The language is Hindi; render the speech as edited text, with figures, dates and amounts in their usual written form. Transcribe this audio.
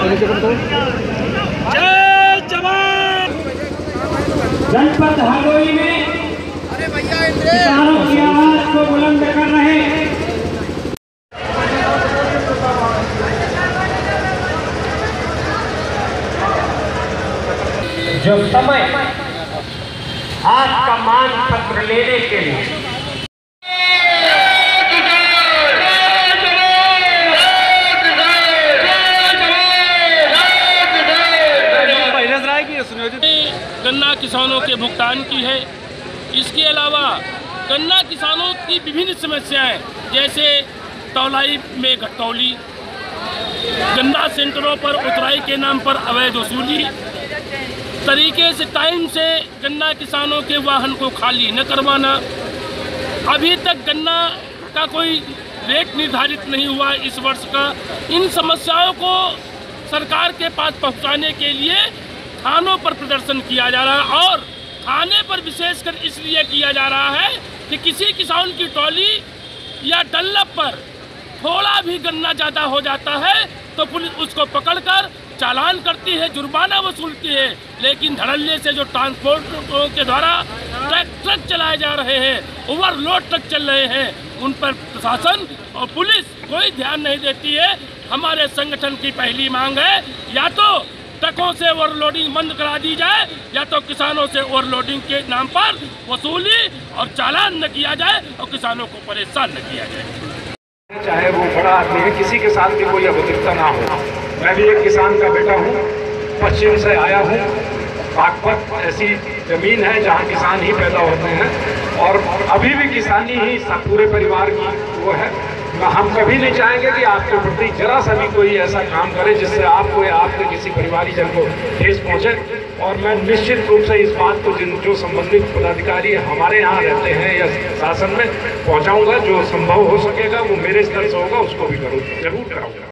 जय जवान। जनपद हरदोई में किसानों की आवाज को बुलंद कर रहे जो समय आज का मान पत्र लेने के लिए गन्ना किसानों के भुगतान की है। इसके अलावा गन्ना किसानों की विभिन्न समस्याएं जैसे तौलाई में घटौली, गन्ना सेंटरों पर उतराई के नाम पर अवैध वसूली, तरीके से टाइम से गन्ना किसानों के वाहन को खाली न करवाना, अभी तक गन्ना का कोई रेट निर्धारित नहीं हुआ इस वर्ष का। इन समस्याओं को सरकार के पास पहुंचाने के लिए थानों पर प्रदर्शन किया जा रहा है और थाने पर विशेषकर इसलिए किया जा रहा है कि किसी किसान की टोली या डल्लप पर थोड़ा भी गन्ना ज़्यादा हो जाता है तो पुलिस उसको पकड़कर चालान करती है, जुर्माना वसूलती है। लेकिन धड़ल्ले से जो ट्रांसपोर्टरों के द्वारा ट्रक चलाए जा रहे हैं, ओवरलोड ट्रक चल रहे हैं, उन पर प्रशासन और पुलिस कोई ध्यान नहीं देती है। हमारे संगठन की पहली मांग है या तो ट्रकों से ओवरलोडिंग बंद करा दी जाए या तो किसानों से ओवरलोडिंग के नाम पर वसूली और चालान न किया जाए और किसानों को परेशान न किया जाए। चाहे वो बड़ा आदमी है, किसी के साथ भी कोई अभद्रता ना हो। मैं भी एक किसान का बेटा हूँ, पश्चिम से आया हूँ। बागपत ऐसी जमीन है जहाँ किसान ही पैदा होते हैं और अभी भी किसानी ही पूरे परिवार की वो है। हम कभी नहीं चाहेंगे कि आपके प्रति जरा सा भी कोई ऐसा काम करे जिससे आपको या आपके किसी परिवारीजन को ठेस पहुंचे। और मैं निश्चित रूप से इस बात को जो संबंधित पदाधिकारी हमारे यहाँ रहते हैं या शासन में पहुंचाऊंगा। जो संभव हो सकेगा वो मेरे स्तर से होगा, उसको भी जरूर कराऊंगा।